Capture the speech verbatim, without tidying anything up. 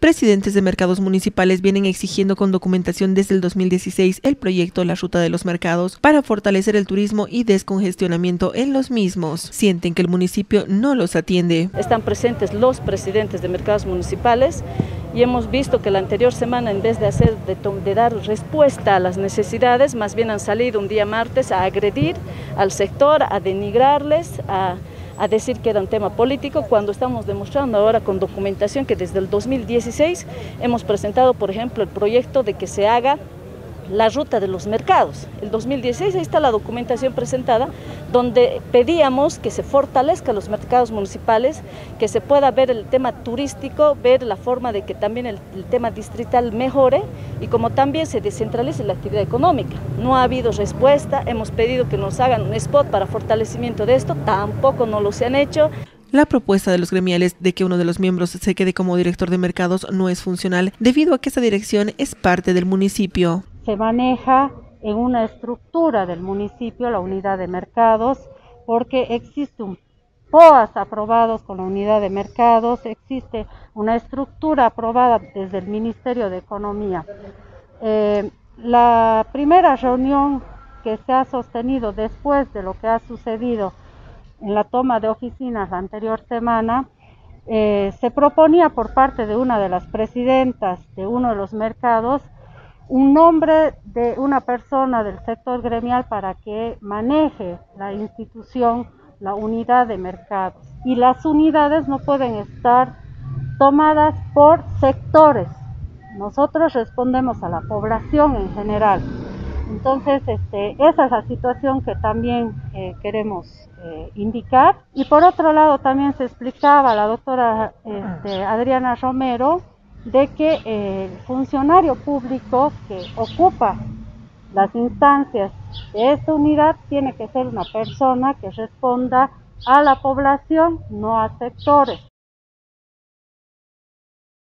Presidentes de mercados municipales vienen exigiendo con documentación desde el dos mil dieciséis el proyecto La Ruta de los Mercados para fortalecer el turismo y descongestionamiento en los mismos. Sienten que el municipio no los atiende. Están presentes los presidentes de mercados municipales y hemos visto que la anterior semana, en vez de, hacer, de, de dar respuesta a las necesidades, más bien han salido un día martes a agredir al sector, a denigrarles, a a decir que era un tema político, cuando estamos demostrando ahora con documentación que desde el dos mil dieciséis hemos presentado, por ejemplo, el proyecto de que se haga la ruta de los mercados. El dos mil dieciséis, ahí está la documentación presentada, donde pedíamos que se fortalezcan los mercados municipales, que se pueda ver el tema turístico, ver la forma de que también el, el tema distrital mejore y como también se descentralice la actividad económica. No ha habido respuesta, hemos pedido que nos hagan un spot para fortalecimiento de esto, tampoco no lo se han hecho. La propuesta de los gremiales de que uno de los miembros se quede como director de mercados no es funcional debido a que esa dirección es parte del municipio. Se maneja en una estructura del municipio, la unidad de mercados, porque existe un P O A S aprobados con la unidad de mercados, existe una estructura aprobada desde el Ministerio de Economía. Eh, la primera reunión que se ha sostenido después de lo que ha sucedido en la toma de oficinas la anterior semana, eh, se proponía por parte de una de las presidentas de uno de los mercados un nombre de una persona del sector gremial para que maneje la institución, la unidad de mercados. Y las unidades no pueden estar tomadas por sectores. Nosotros respondemos a la población en general. Entonces, este, esa es la situación que también eh, queremos eh, indicar. Y por otro lado, también se explicaba la doctora este, Adriana Romero de que eh, el funcionario público que ocupa las instancias de esta unidad tiene que ser una persona que responda a la población, no a sectores.